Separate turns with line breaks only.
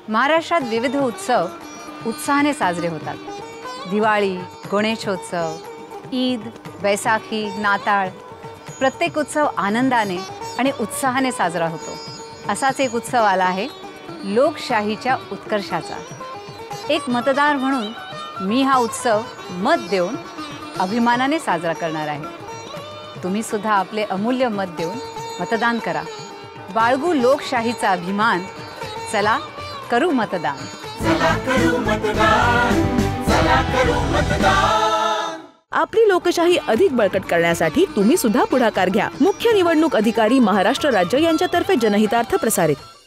महाराष्ट्रात विविध उत्सव उत्साहाने साजरे होतात. दिवाळी, गणेशोत्सव, ईद, बैसाखी, नाताळ, प्रत्येक उत्सव आनंदाने आणि उत्साहाने साजरा होतो. असाच एक उत्सव आला आहे लोकशाहीच्या उत्कर्षाचा. एक मतदार म्हणून मी हा उत्सव मत देऊन अभिमानाने साजरा करणार आहे. तुम्ही सुद्धा आपले अमूल्य मत देऊन मतदान करा. बाळगू लोकशाहीचा अभिमान. चला करू मतदान.
चला करू मतदान. चला करू मतदान.
आपली लोकशाही अधिक बळकट करण्यासाठी तुम्ही सुद्धा पुढाकार घ्या. मुख्य निवडणूक अधिकारी महाराष्ट्र राज्य यांच्यातर्फे जनहितार्थ प्रसारित.